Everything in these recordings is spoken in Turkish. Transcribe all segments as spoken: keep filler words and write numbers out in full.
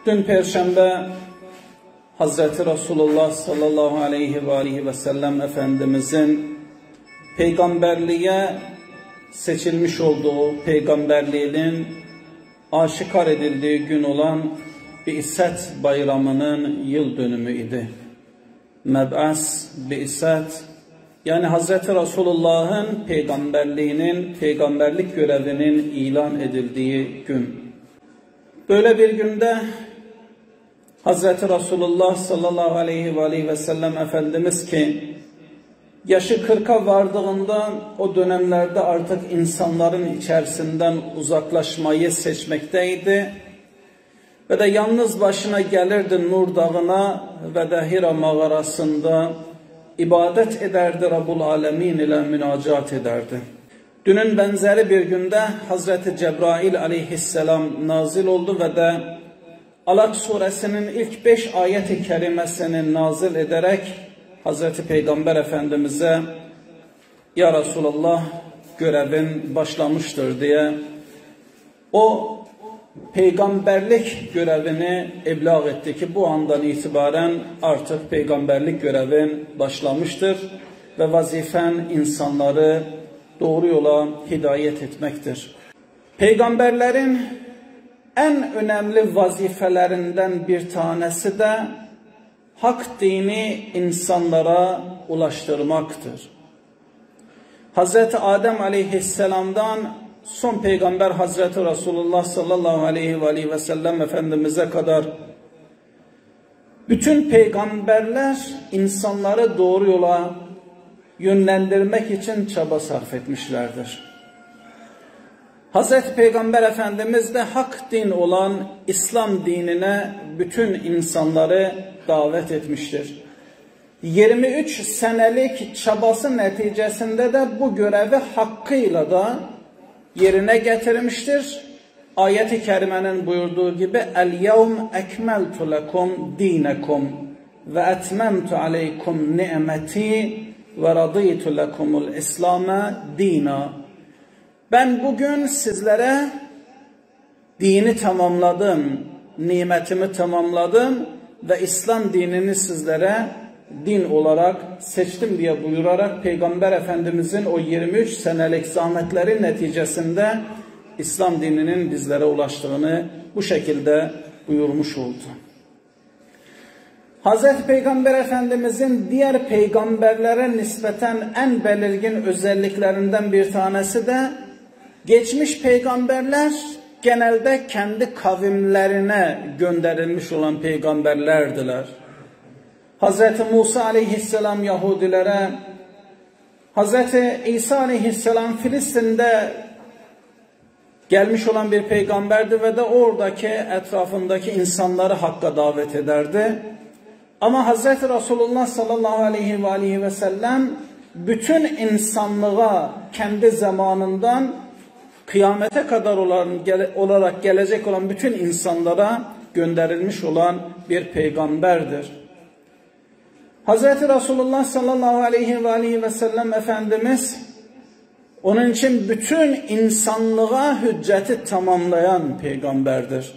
Dün Perşembe Hazreti Resulullah sallallahu aleyhi ve aleyhi ve sellem Efendimizin peygamberliğe seçilmiş olduğu, peygamberliğinin aşikar edildiği gün olan Bi'set bayramının yıl dönümü idi. Meb'as, Bi'set, yani Hazreti Resulullah'ın peygamberliğinin, peygamberlik görevinin ilan edildiği gün. Böyle bir günde Hazreti Resulullah sallallahu aleyhi ve aleyhi ve sellem Efendimiz ki yaşı kırka vardığında o dönemlerde artık insanların içerisinden uzaklaşmayı seçmekteydi. Ve de yalnız başına gelirdi Nur Dağı'na ve de Hira mağarasında ibadet ederdi, Rabbul Alemin ile münacat ederdi. Dünün benzeri bir günde Hazreti Cebrail aleyhisselam nazil oldu ve de Alak suresinin ilk beş ayet-i kerimesini nazil ederek Hazreti Peygamber Efendimiz'e "Ya Resulallah, görevin başlamıştır" diye o peygamberlik görevini eblağ etti ki bu andan itibaren artık peygamberlik görevin başlamıştır ve vazifen insanları doğru yola hidayet etmektir. Peygamberlerin en önemli vazifelerinden bir tanesi de hak dini insanlara ulaştırmaktır. Hazreti Adem aleyhisselam'dan son peygamber Hazreti Resulullah sallallahu aleyhi ve aleyhi ve sellem Efendimiz'e kadar bütün peygamberler insanları doğru yola yönlendirmek için çaba sarf etmişlerdir. Hazreti Peygamber Efendimiz de hak din olan İslam dinine bütün insanları davet etmiştir. yirmi üç senelik çabası neticesinde de bu görevi hakkıyla da yerine getirmiştir. Ayet-i kerimenin buyurduğu gibi "El-yevm ekmeltu lekum dinekum ve etmemtu aleykum ni'meti ve raditu lekumul İslam'e dina." Ben bugün sizlere dini tamamladım, nimetimi tamamladım ve İslam dinini sizlere din olarak seçtim diye buyurarak Peygamber Efendimizin o yirmi üç senelik zahmetleri neticesinde İslam dininin bizlere ulaştığını bu şekilde buyurmuş oldu. Hazreti Peygamber Efendimizin diğer peygamberlere nispeten en belirgin özelliklerinden bir tanesi de geçmiş peygamberler genelde kendi kavimlerine gönderilmiş olan peygamberlerdiler. Hazreti Musa aleyhisselam Yahudilere, Hazreti İsa aleyhisselam Filistin'de gelmiş olan bir peygamberdi ve de oradaki etrafındaki insanları hakka davet ederdi. Ama Hazreti Resulullah sallallahu aleyhi ve aleyhi ve sellem bütün insanlığa kendi zamanından kıyamete kadar olan, olarak gelecek olan bütün insanlara gönderilmiş olan bir peygamberdir. Hazreti Resulullah sallallahu aleyhi ve aleyhi ve sellem Efendimiz onun için bütün insanlığa hücceti tamamlayan peygamberdir.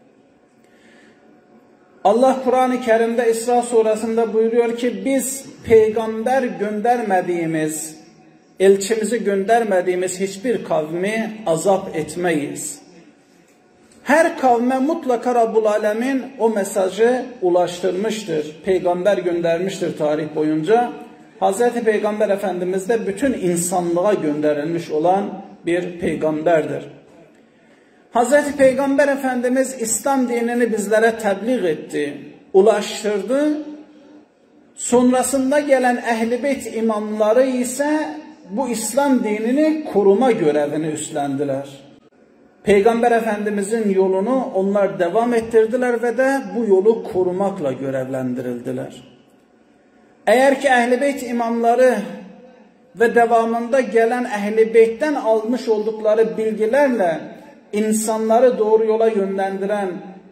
Allah Kur'an-ı Kerim'de İsra suresinde buyuruyor ki biz peygamber göndermediğimiz, elçimizi göndermediğimiz hiçbir kavmi azap etmeyiz. Her kavme mutlaka Rabbul Alemin o mesajı ulaştırmıştır. Peygamber göndermiştir tarih boyunca. Hazreti Peygamber Efendimiz de bütün insanlığa gönderilmiş olan bir peygamberdir. Hazreti Peygamber Efendimiz İslam dinini bizlere tebliğ etti, ulaştırdı. Sonrasında gelen Ehl-i Beyt imamları ise bu İslam dinini koruma görevini üstlendiler. Peygamber Efendimizin yolunu onlar devam ettirdiler ve de bu yolu korumakla görevlendirildiler. Eğer ki Ehl-i Beyt imamları ve devamında gelen Ehl-i Beyt'ten almış oldukları bilgilerle insanları doğru yola yönlendiren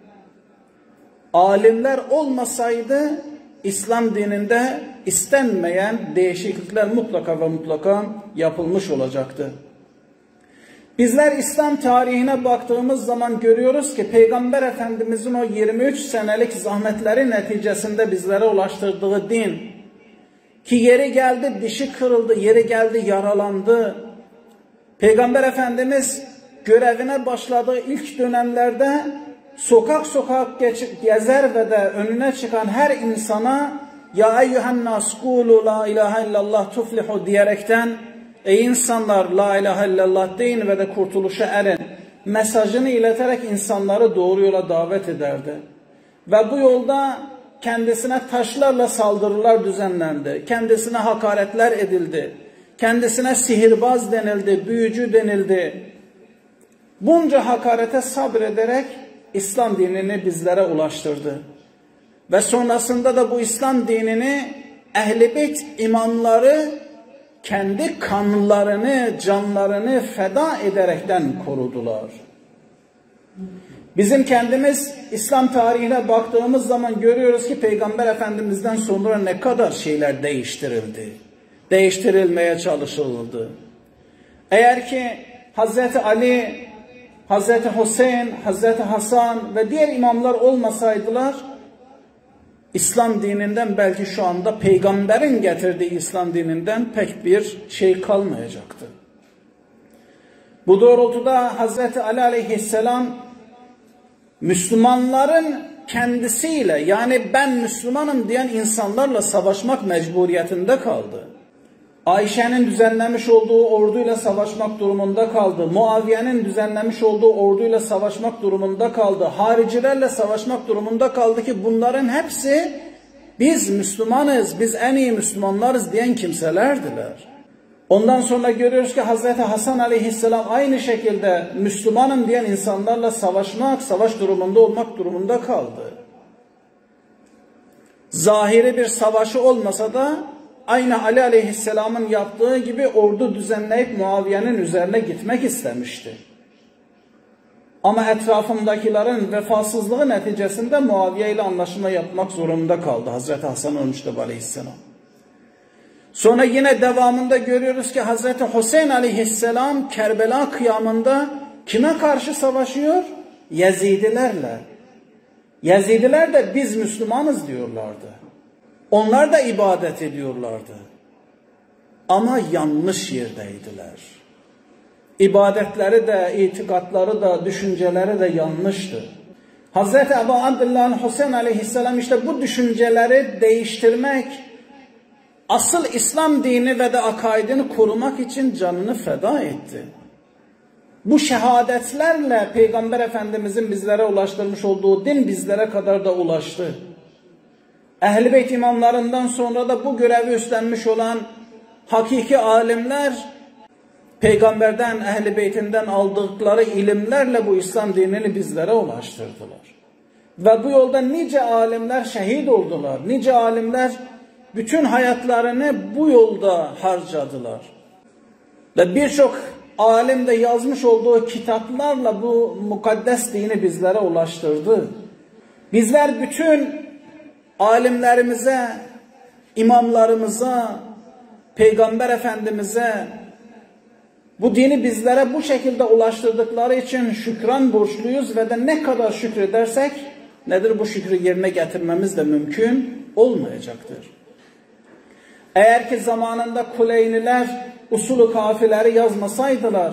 alimler olmasaydı İslam dininde istenmeyen değişiklikler mutlaka ve mutlaka yapılmış olacaktı. Bizler İslam tarihine baktığımız zaman görüyoruz ki Peygamber Efendimizin o yirmi üç senelik zahmetleri neticesinde bizlere ulaştırdığı din, ki yeri geldi dişi kırıldı, yeri geldi yaralandı. Peygamber Efendimiz görevine başladığı ilk dönemlerde sokak sokak geçip gezer ve de önüne çıkan her insana ya eyyühen nas kulu la ilahe illallah tuflihu diyerekten ey insanlar la ilahe illallah deyin ve de kurtuluşa erin mesajını ileterek insanları doğru yola davet ederdi. Ve bu yolda kendisine taşlarla saldırılar düzenlendi. Kendisine hakaretler edildi. Kendisine sihirbaz denildi, büyücü denildi. Bunca hakarete sabrederek İslam dinini bizlere ulaştırdı. Ve sonrasında da bu İslam dinini Ehl-i Beyt imamları kendi kanlarını, canlarını feda ederekten korudular. Bizim kendimiz İslam tarihine baktığımız zaman görüyoruz ki Peygamber Efendimiz'den sonra ne kadar şeyler değiştirildi. Değiştirilmeye çalışıldı. Eğer ki Hazreti Ali, Hazreti Hüseyin, Hazreti Hasan ve diğer imamlar olmasaydılar, İslam dininden belki şu anda peygamberin getirdiği İslam dininden pek bir şey kalmayacaktı. Bu doğrultuda Hazreti Ali aleyhisselam Müslümanların kendisiyle, yani ben Müslümanım diyen insanlarla savaşmak mecburiyetinde kaldı. Ayşe'nin düzenlemiş olduğu orduyla savaşmak durumunda kaldı. Muaviye'nin düzenlemiş olduğu orduyla savaşmak durumunda kaldı. Haricilerle savaşmak durumunda kaldı ki bunların hepsi biz Müslümanız, biz en iyi Müslümanlarız diyen kimselerdiler. Ondan sonra görüyoruz ki Hazreti Hasan aleyhisselam aynı şekilde Müslümanım diyen insanlarla savaşmak, savaş durumunda olmak durumunda kaldı. Zahiri bir savaşı olmasa da aynı Ali aleyhisselamın yaptığı gibi ordu düzenleyip Muaviye'nin üzerine gitmek istemişti. Ama etrafındakilerin vefasızlığı neticesinde Muaviye ile anlaşma yapmak zorunda kaldı Hazreti Hasan Mustafa aleyhisselam. Sonra yine devamında görüyoruz ki Hazreti Hüseyin aleyhisselam Kerbela kıyamında kime karşı savaşıyor? Yezidilerle. Yezidiler de biz Müslümanız diyorlardı. Onlar da ibadet ediyorlardı. Ama yanlış yerdeydiler. İbadetleri de, itikatları da, düşünceleri de yanlıştı. Hazreti Ebu Abdullah Hüseyin aleyhisselam işte bu düşünceleri değiştirmek, asıl İslam dini ve de akaidini korumak için canını feda etti. Bu şehadetlerle Peygamber Efendimizin bizlere ulaştırmış olduğu din bizlere kadar da ulaştı. Ehl-i Beyt imamlarından sonra da bu görevi üstlenmiş olan hakiki alimler Peygamberden, Ehl-i Beytinden aldıkları ilimlerle bu İslam dinini bizlere ulaştırdılar. Ve bu yolda nice alimler şehit oldular. Nice alimler bütün hayatlarını bu yolda harcadılar. Ve birçok alim de yazmış olduğu kitaplarla bu mukaddes dini bizlere ulaştırdı. Bizler bütün alimlerimize, imamlarımıza, Peygamber Efendimiz'e bu dini bizlere bu şekilde ulaştırdıkları için şükran borçluyuz ve de ne kadar şükredersek nedir bu şükrü yerine getirmemiz de mümkün olmayacaktır. Eğer ki zamanında Kuleyniler usulü kafileri yazmasaydılar,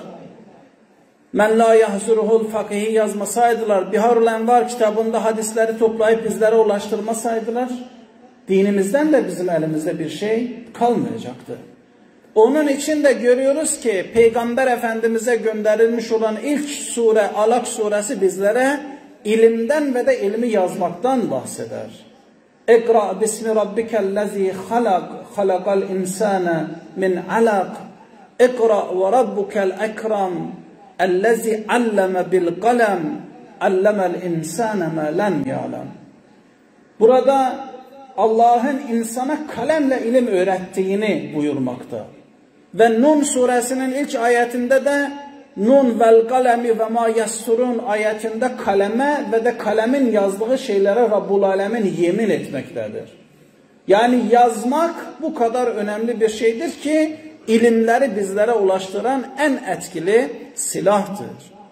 Men la yahzuruhul fakihi yazmasaydılar, Biharul Envar kitabında hadisleri toplayıp bizlere ulaştırmasaydılar, dinimizden de bizim elimizde bir şey kalmayacaktı. Onun için de görüyoruz ki Peygamber Efendimiz'e gönderilmiş olan ilk sure Alak suresi bizlere ilimden ve de ilmi yazmaktan bahseder. İkra bismi rabbikellezi halak, halakal insane min alak, İkra ve rabbukel ekram, ellezi alleme bil kalem, allemel insane ma lem ya'lem. Burada Allah'ın insana kalemle ilim öğrettiğini buyurmakta. Ve Nun suresinin ilk ayetinde de Nun vel kalemi ve ma yasturun ayetinde kaleme ve de kalemin yazdığı şeylere Rabbul Alemin yemin etmektedir. Yani yazmak bu kadar önemli bir şeydir ki ilimleri bizlere ulaştıran en etkili silahtır.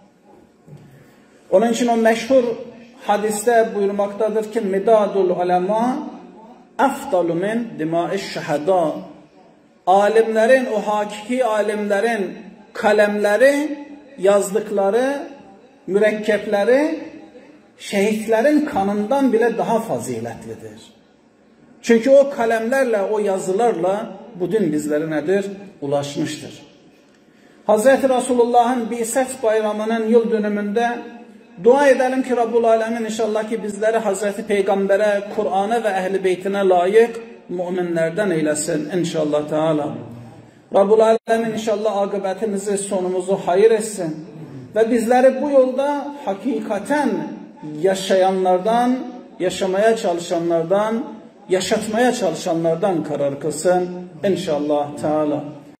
Onun için o meşhur hadiste buyurmaktadır ki midadul ulema efdalu min dimaiş şehada. Alimlerin, o hakiki alimlerin kalemleri, yazdıkları mürekkepleri şehitlerin kanından bile daha faziletlidir. Çünkü o kalemlerle, o yazılarla bu din bizlere nedir? Ulaşmıştır. Hazreti Resulullah'ın Bi'set bayramının yıl dönümünde dua edelim ki Rabbul Alemin inşallah ki bizleri Hazreti Peygamber'e, Kur'an'a ve Ehl-i Beytine layık müminlerden eylesin inşallah Teala. Rabbul Alemin inşallah akıbetimizi, sonumuzu hayır etsin. Ve bizleri bu yolda hakikaten yaşayanlardan, yaşamaya çalışanlardan, yaşatmaya çalışanlardan karar kılsın inşallah Teala.